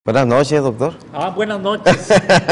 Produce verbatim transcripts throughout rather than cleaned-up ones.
Buenas noches, doctor. Ah, buenas noches.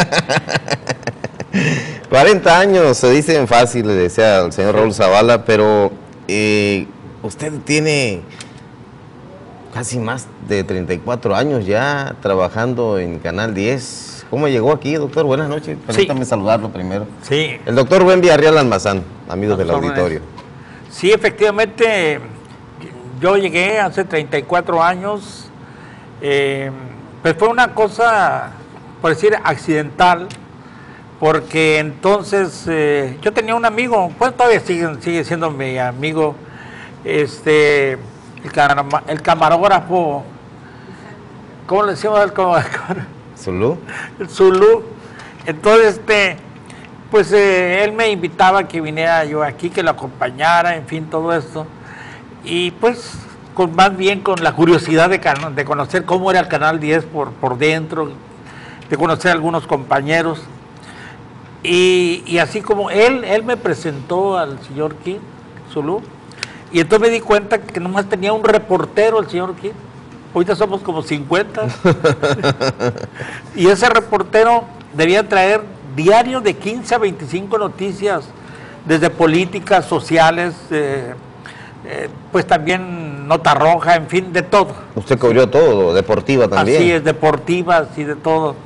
cuarenta años se dicen fácil, le decía al señor Raúl Zavala, pero eh, usted tiene casi más de treinta y cuatro años ya trabajando en Canal diez. ¿Cómo llegó aquí, doctor? Buenas noches. Permítame sí. saludarlo primero. Sí. El doctor Rubén Villarreal Almazán, amigos del auditorio. Sí, efectivamente, yo llegué hace treinta y cuatro años. Eh, pues fue una cosa, por decir, accidental, porque entonces eh, yo tenía un amigo, pues todavía sigue, sigue siendo mi amigo, este, el, cam el camarógrafo, ¿cómo le decimos al camarógrafo? ¿Zulú? El Zulú. Entonces, este, pues eh, él me invitaba a que viniera yo aquí, que lo acompañara, en fin, todo esto. Y pues, con, más bien con la curiosidad de, de conocer cómo era el Canal diez por, por dentro, de conocer a algunos compañeros. Y, y así como él, él me presentó al señor King, Zulú, y entonces me di cuenta que nomás tenía un reportero el señor King. Ahorita somos como cincuenta. Y ese reportero debía traer diario de quince a veinticinco noticias, desde políticas, sociales, eh, eh, pues también nota roja, en fin, de todo. Usted cubrió todo, deportiva también. Así es, deportiva, así de todo.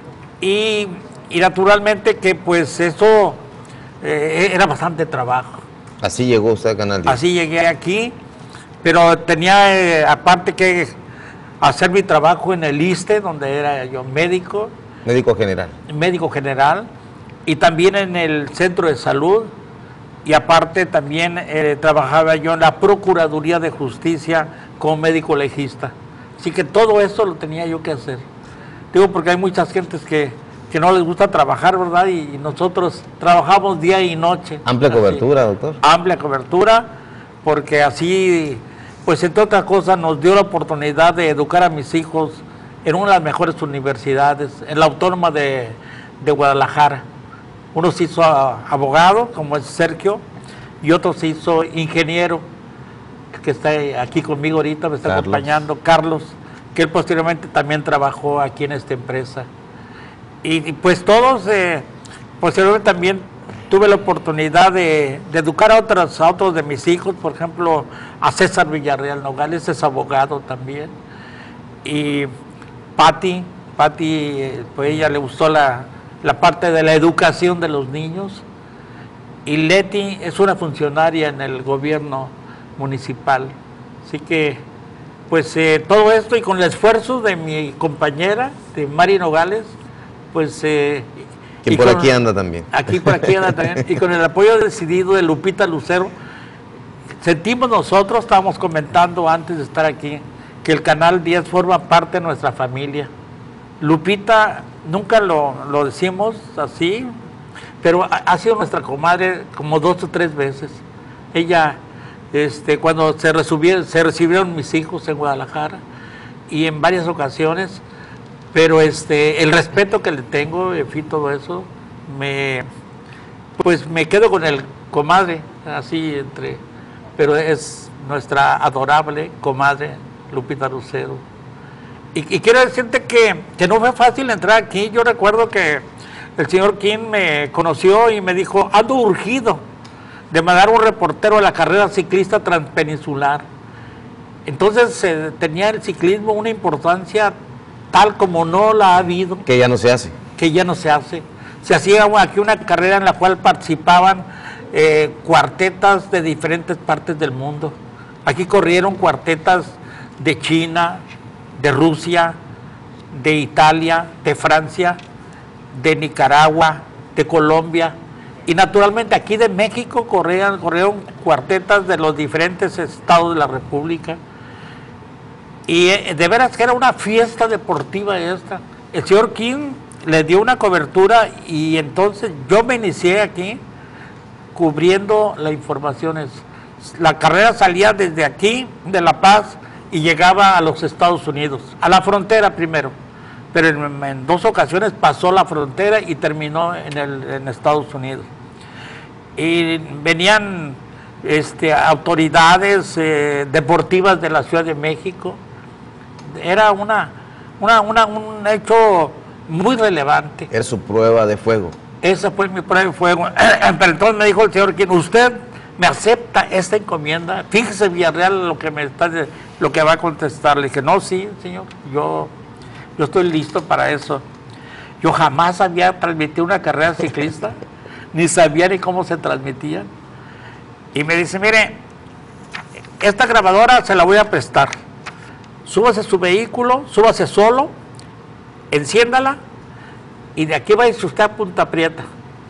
Y, y naturalmente que pues eso eh, era bastante trabajo. Así llegó usted a Canal diez. Así llegué aquí, pero tenía eh, aparte que hacer mi trabajo en el I S S S T E, donde era yo médico. Médico general. Médico general, y también en el centro de salud, y aparte también eh, trabajaba yo en la Procuraduría de Justicia como médico legista. Así que todo eso lo tenía yo que hacer. Digo, porque hay muchas gentes que, que no les gusta trabajar, ¿verdad? Y, y nosotros trabajamos día y noche. Amplia así, cobertura, doctor. Amplia cobertura, porque así, pues entre otras cosas, nos dio la oportunidad de educar a mis hijos en una de las mejores universidades, en la Autónoma de, de Guadalajara. Uno se hizo abogado, como es Sergio, y otro se hizo ingeniero, que está aquí conmigo ahorita, me está Carlos. acompañando, Carlos, que él posteriormente también trabajó aquí en esta empresa. Y, y pues todos, eh, posteriormente también tuve la oportunidad de, de educar a otros, a otros de mis hijos, por ejemplo, a César Villarreal Nogales, es abogado también, y Patti, Patti, pues ella le gustó la, la parte de la educación de los niños, y Leti es una funcionaria en el gobierno municipal. Así que, pues eh, todo esto y con el esfuerzo de mi compañera, de Mari Nogales, pues... Eh, que por con, aquí anda también. Aquí por aquí anda también, y con el apoyo decidido de Lupita Lucero, sentimos nosotros, estábamos comentando antes de estar aquí, que el Canal diez forma parte de nuestra familia. Lupita, nunca lo, lo decimos así, pero ha, ha sido nuestra comadre como dos o tres veces. Ella, este, cuando se recibieron, se recibieron mis hijos en Guadalajara, y en varias ocasiones, pero este, el respeto que le tengo, en fin, todo eso, me, pues me quedo con el comadre, así entre, pero es nuestra adorable comadre, Lupita Lucero. Y, y quiero decirte que, que no fue fácil entrar aquí. Yo recuerdo que el señor King me conoció y me dijo, ando urgido de mandar un reportero a la carrera ciclista transpeninsular. Entonces eh, tenía el ciclismo una importancia tal como no la ha habido. Que ya no se hace. Que ya no se hace. Se hacía aquí una carrera en la cual participaban eh, cuartetas de diferentes partes del mundo. Aquí corrieron cuartetas de China, de Rusia, de Italia, de Francia, de Nicaragua, de Colombia, y naturalmente aquí de México corrieron, corrieron cuartetas de los diferentes estados de la República. Y eh, de veras que era una fiesta deportiva esta. El señor King le dio una cobertura, y entonces yo me inicié aquí cubriendo la información. La carrera salía desde aquí, de La Paz, y llegaba a los Estados Unidos, a la frontera primero, pero en, en dos ocasiones pasó la frontera y terminó en, el, en Estados Unidos. Y venían este, autoridades eh, deportivas de la Ciudad de México. Era una, una, una, un hecho muy relevante. Es su prueba de fuego. Esa fue mi prueba de fuego. Pero entonces me dijo el señor, usted me acepta esta encomienda. Fíjese, Villarreal, lo que me está, lo que va a contestar. Le dije, no, sí, señor, yo, yo estoy listo para eso. Yo jamás había transmitido una carrera ciclista, ni sabía ni cómo se transmitía. Y me dice, mire, esta grabadora se la voy a prestar. Súbase a su vehículo, súbase solo, enciéndala, y de aquí vaya usted a Punta Prieta.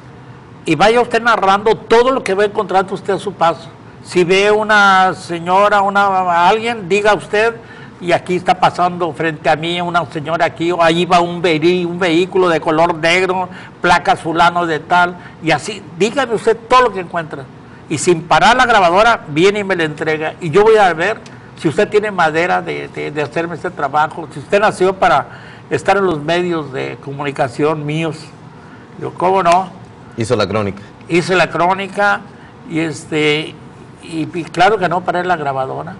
Y vaya usted narrando todo lo que va encontrando usted a su paso. Si ve una señora, una alguien, diga usted, y aquí está pasando frente a mí una señora aquí, o ahí va un, ve un vehículo de color negro, placas fulano de tal, y así, dígame usted todo lo que encuentra. Y sin parar la grabadora, viene y me la entrega. Y yo voy a ver si usted tiene madera de, de, de hacerme este trabajo, si usted nació para estar en los medios de comunicación míos. Yo, ¿cómo no? Hizo la crónica. Hice la crónica y este y, y claro que no paré la grabadora.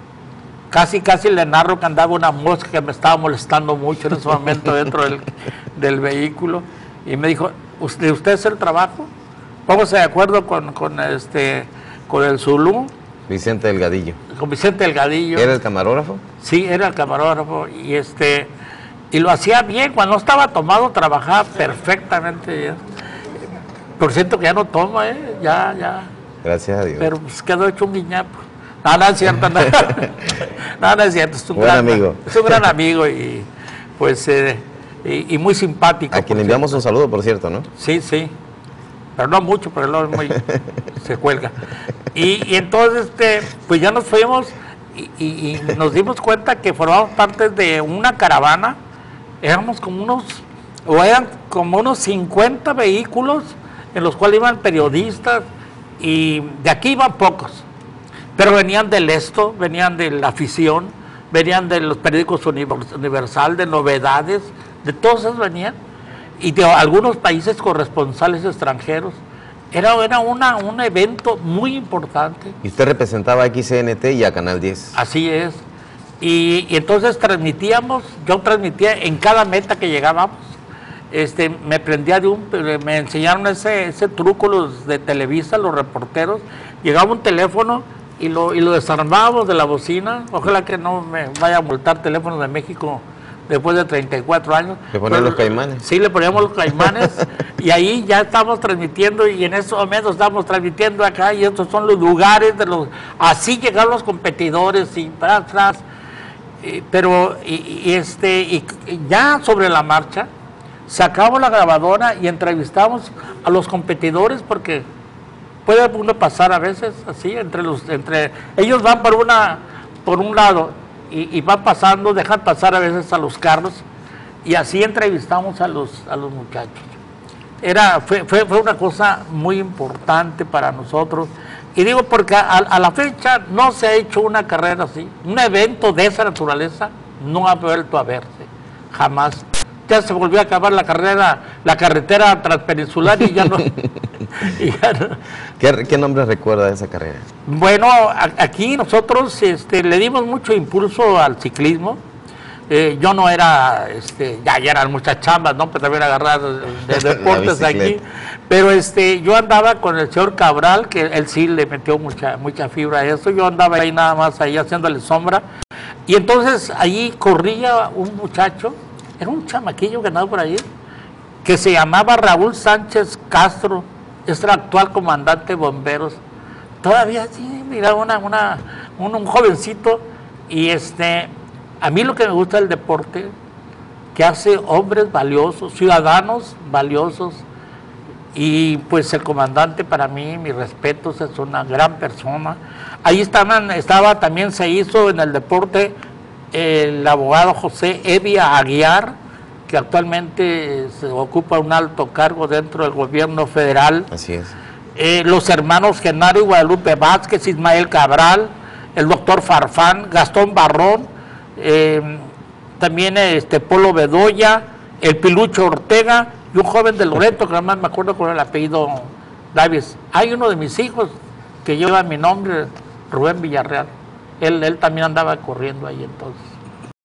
Casi, casi le narro que andaba una mosca que me estaba molestando mucho en ese momento dentro del, del vehículo. Y me dijo, ¿usted, usted hace el trabajo? Póngase de acuerdo con, con, este, con el Zulu. Vicente Delgadillo. Con Vicente Delgadillo. ¿Era el camarógrafo? Sí, era el camarógrafo. Y este y lo hacía bien. Cuando no estaba tomado, trabajaba perfectamente bien. Por cierto que ya no toma, ¿eh? Ya, ya. Gracias a Dios. Pero pues quedó hecho un guiñapo. No, no es cierto, no. No, no es cierto. Es un Buen gran amigo. Es un gran amigo y pues eh, y, y muy simpático. A quien le enviamos un saludo, por cierto, ¿no? Sí, sí. Pero no mucho, pero luego es muy se cuelga. Y, y entonces este, pues ya nos fuimos y, y, y nos dimos cuenta que formamos parte de una caravana. Éramos como unos, o eran como unos cincuenta vehículos en los cuales iban periodistas, y de aquí iban pocos, pero venían del Esto, venían de La Afición, venían de los periódicos Universal, de Novedades, de todos esos venían, y de algunos países corresponsales extranjeros. Era, era una, un evento muy importante. Y usted representaba a X C N T y a Canal diez. Así es. Y, y entonces transmitíamos, yo transmitía en cada meta que llegábamos. Este, me prendía de un, me enseñaron ese, ese truco los de Televisa, los reporteros. Llegaba un teléfono y lo, y lo desarmábamos de la bocina. Ojalá que no me vaya a multar Teléfonos de México después de treinta y cuatro años. ¿Le ponían los caimanes? Sí, le poníamos los caimanes. Y ahí ya estamos transmitiendo, y en esos momentos estamos transmitiendo acá, y estos son los lugares de los... Así llegaron los competidores y para atrás. Eh, pero y, y este y, y ya sobre la marcha sacamos la grabadora y entrevistamos a los competidores, porque puede uno pasar a veces así entre los entre ellos van por una por un lado y, y van pasando, dejan pasar a veces a los carros, y así entrevistamos a los a los muchachos. Era fue, fue, fue una cosa muy importante para nosotros. Y digo porque a, a la fecha no se ha hecho una carrera así, un evento de esa naturaleza no ha vuelto a verse, jamás. Ya se volvió a acabar la carrera, la carretera transpeninsular y ya no. y ya no. ¿Qué, ¿Qué nombre recuerda de esa carrera? Bueno, a, aquí nosotros este, le dimos mucho impulso al ciclismo. Eh, yo no era, este, ya, ya eran muchas chambas, ¿no? Pero también agarrar de deportes aquí. Pero este, yo andaba con el señor Cabral, que él sí le metió mucha, mucha fibra a eso. Yo andaba ahí nada más ahí haciéndole sombra. Y entonces ahí corría un muchacho, era un chamaquillo que andaba por ahí, que se llamaba Raúl Sánchez Castro, es el actual comandante de bomberos. Todavía sí, mira, una, una, un, un jovencito, y este... A mí lo que me gusta del deporte, que hace hombres valiosos, ciudadanos valiosos, y pues el comandante para mí, mis respetos, es una gran persona. Ahí estaban, estaba también se hizo en el deporte el abogado José Evia Aguiar, que actualmente se ocupa un alto cargo dentro del gobierno federal. Así es. Eh, los hermanos Genaro y Guadalupe Vázquez, Ismael Cabral, el doctor Farfán, Gastón Barrón, Eh, también este Polo Bedoya, el Pilucho Ortega y un joven de Loreto, que además me acuerdo con el apellido Davis. Hay uno de mis hijos que lleva mi nombre, Rubén Villarreal. Él, él también andaba corriendo ahí entonces.